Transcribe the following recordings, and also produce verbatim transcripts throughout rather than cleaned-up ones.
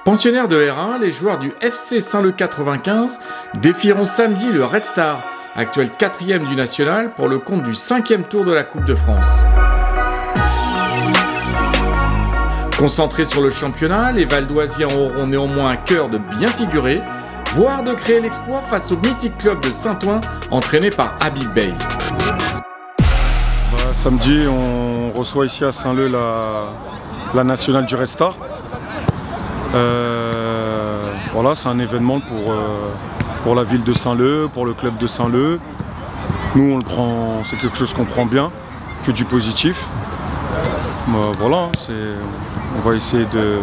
Pensionnaires de R un, les joueurs du F C Saint-Leu quatre-vingt-quinze défieront samedi le Red Star, actuel quatrième du national, pour le compte du cinquième tour de la Coupe de France. Concentrés sur le championnat, les Valdoisiens auront néanmoins un cœur de bien figurer, voire de créer l'exploit face au mythique club de Saint-Ouen, entraîné par Habib Bey. Bah, samedi, on reçoit ici à Saint-Leu la, la nationale du Red Star. Euh, voilà, c'est un événement pour, euh, pour la ville de Saint-Leu, pour le club de Saint-Leu. Nous, on le prend, c'est quelque chose qu'on prend bien, que du positif. Bah, voilà, on va essayer de,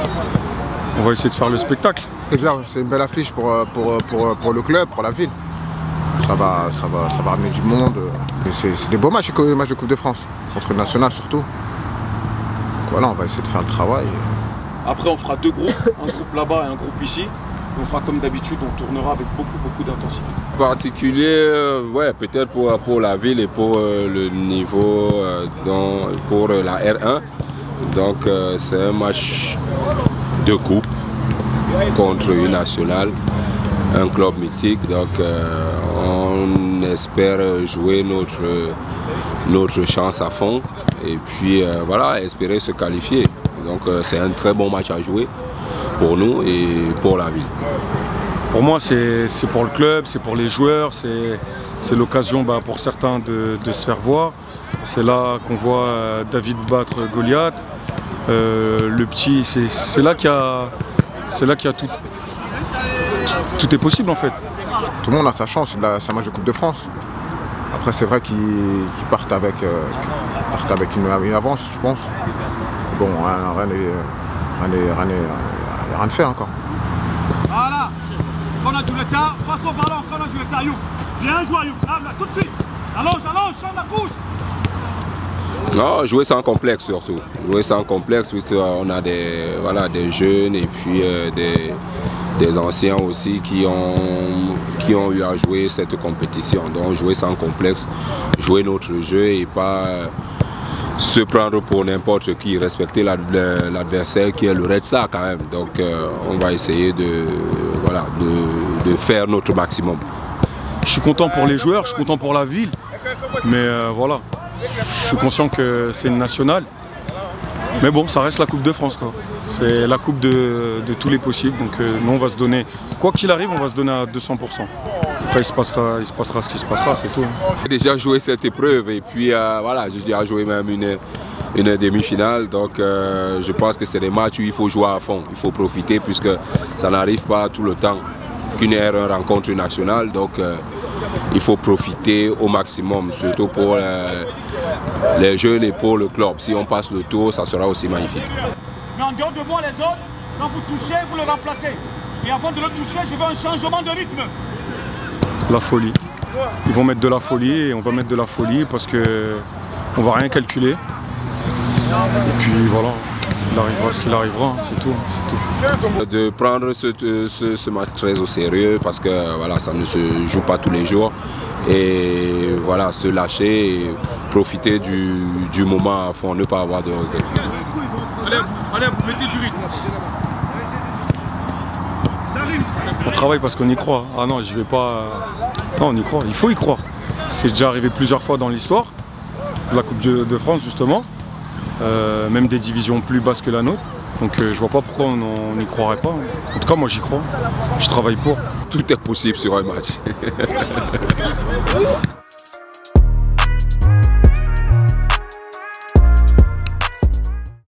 on va essayer de faire le spectacle. C'est une belle affiche pour, pour, pour, pour le club, pour la ville. Ça va, ça va, ça va ramener du monde. C'est des beaux matchs, les matchs de Coupe de France, contre le national surtout. Donc voilà, on va essayer de faire le travail. Après, on fera deux groupes, un groupe là-bas et un groupe ici. On fera comme d'habitude, on tournera avec beaucoup, beaucoup d'intensité. En particulier, euh, ouais, peut-être pour, pour la ville et pour euh, le niveau, euh, dans, pour la R un. Donc, euh, c'est un match de coupe contre une nationale, un club mythique. Donc, euh, on espère jouer notre, notre chance à fond et puis euh, voilà, espérer se qualifier. Donc euh, c'est un très bon match à jouer pour nous et pour la ville. Pour moi, c'est pour le club, c'est pour les joueurs, c'est l'occasion bah, pour certains de, de se faire voir. C'est là qu'on voit euh, David battre Goliath. Euh, le petit, c'est là qu'il y a, c'est là qu'il y a tout, tout, tout est possible en fait. Tout le monde a sa chance, c'est un match de Coupe de France. Après, c'est vrai qu'ils qu'ils partent avec, euh, partent avec une, une avance, je pense. Bon, rien n'est rien de fait encore. Voilà, on a du l'état, face au ballon, on a du l'état, You. Bien joué, You. Là, là, tout de suite. Allonge, allonge, change la couche. Non, jouer sans complexe surtout. Jouer sans complexe, puisqu'on a des, voilà, des jeunes et puis euh, des, des anciens aussi qui ont, qui ont eu à jouer cette compétition. Donc jouer sans complexe, jouer notre jeu et pas euh, se prendre pour n'importe qui, respecter l'adversaire qui est le Red Star quand même. Donc euh, on va essayer de, voilà, de, de faire notre maximum. Je suis content pour les joueurs, je suis content pour la ville, mais euh, voilà, je suis conscient que c'est une nationale. Mais bon, ça reste la Coupe de France, quoi. C'est la coupe de, de tous les possibles, donc euh, nous on va se donner, quoi qu'il arrive, on va se donner à deux cents pour cent. Après il se passera, il se passera ce qui se passera, c'est tout. J'ai déjà joué cette épreuve et puis euh, voilà, j'ai déjà joué même une, une demi-finale, donc euh, je pense que c'est des matchs où il faut jouer à fond, il faut profiter puisque ça n'arrive pas tout le temps qu'une R un rencontre nationale, donc euh, il faut profiter au maximum, surtout pour euh, les jeunes et pour le club. Si on passe le tour, ça sera aussi magnifique. Mais en dehors de moi, les autres, quand vous touchez, vous le remplacez. Et avant de le toucher, je veux un changement de rythme. La folie. Ils vont mettre de la folie et on va mettre de la folie parce que on va rien calculer. Et puis voilà, il arrivera ce qu'il arrivera, c'est tout, tout. De prendre ce, ce, ce match très au sérieux parce que voilà, ça ne se joue pas tous les jours. Et voilà, se lâcher et profiter du, du moment à fond, ne pas avoir de regrets. Allez, allez, vous mettez du rythme. On travaille parce qu'on y croit. Ah non, je vais pas. Non, on y croit. Il faut y croire. C'est déjà arrivé plusieurs fois dans l'histoire de la Coupe de France justement, euh, même des divisions plus basses que la nôtre. Donc euh, je vois pas pourquoi on n'y croirait pas. En tout cas, moi j'y crois. Je travaille pour. Tout est possible sur un match.